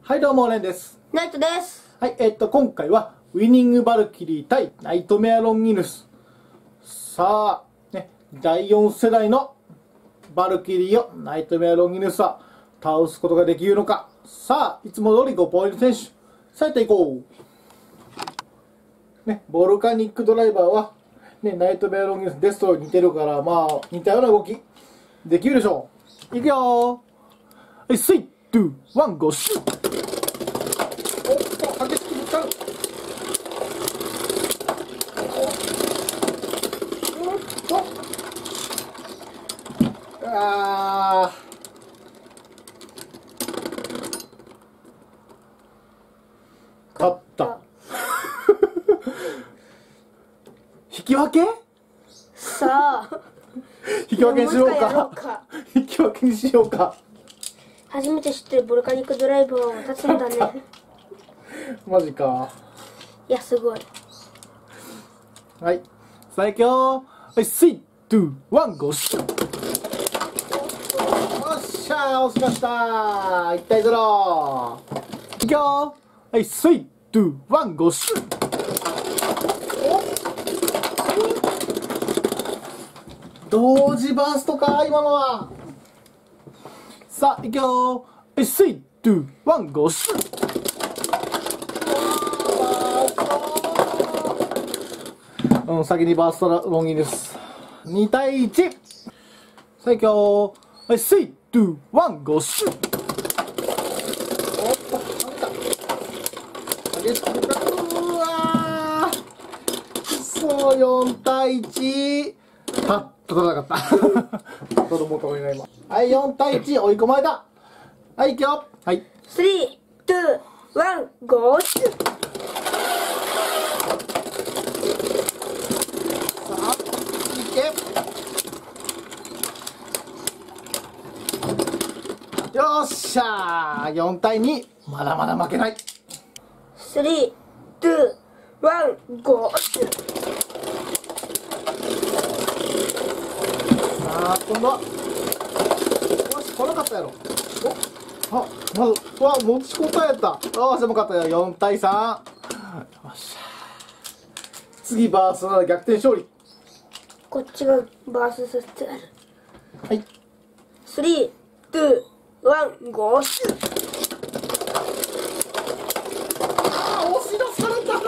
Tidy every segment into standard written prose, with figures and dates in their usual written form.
はいどうも、レンです。 ナイトです。 はい、今回はウィニングバルキリー対ナイトメアロンギヌス。さあ、ね、第4世代のバルキリーをナイトメアロンギヌスは倒すことができるのか。さあ、いつも通り5ポイント選手、さえていこう。ね、ボルカニックドライバーは、ね、ナイトメアロンギヌス、デストロに似てるから、まあ、似たような動き、できるでしょう。いくよー。スイッ2、1、ゴー、シュッ。おっと、激しくぶつかる。あー。勝った。引き分け？ さあ。 引き分けにしようか。引き分けにしようか。 初めて知ってるボルカニックドライバーを渡すんだね。 マジか。 いや、すごい。 はい。最強。はい、3、2、1、ゴー、シュッ。よっしゃー、押しましたー。1対0。いくよー。はい、3、2、1、ゴー、シュッ。同時バーストか、今のは。さあ、いくよー。3、2、1、ゴー、シュッ。先にバーストロンギヌス。2対1。最強。はい、3、2、1、ゴー、シュッ。おっと、激しくぶつかる。うわー。そう、4対1。パッと取らなかった。子供といない今。はい、4対1、追い込まれた。はい、いくよ。はい。 3、2、1、ゴー、シュッ。よっしゃー、4対2。まだまだ負けない。 3、2、1、ゴー、シュッ。 さあ、今度は。よし、来なかったやろ。お、うわ、持ちこたえた。ああ、狭かったよ。4対3。よっしゃ。次バーストなら逆転勝利。 こっちがバースさせてやる。 はい。 3、2、1、ゴー、シュッ。 ああ、押し出された。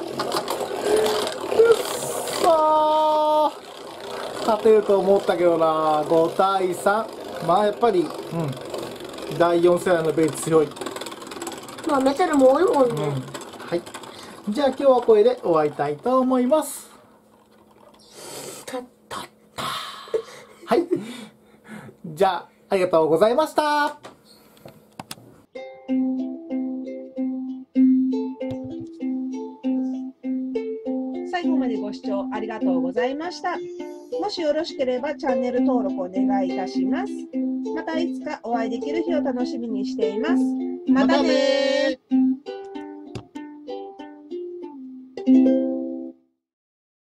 くっそー。勝てると思ったけどな。5対3。まあやっぱり、第4世代のベイツ強い。 まあメタルも多いもんね。 はい。じゃあ今日はこれで終わりたいと思います。はい。じゃあ、ありがとうございました。 最後までご視聴ありがとうございました。もしよろしければチャンネル登録お願いいたします。またいつかお会いできる日を楽しみにしています。またねー。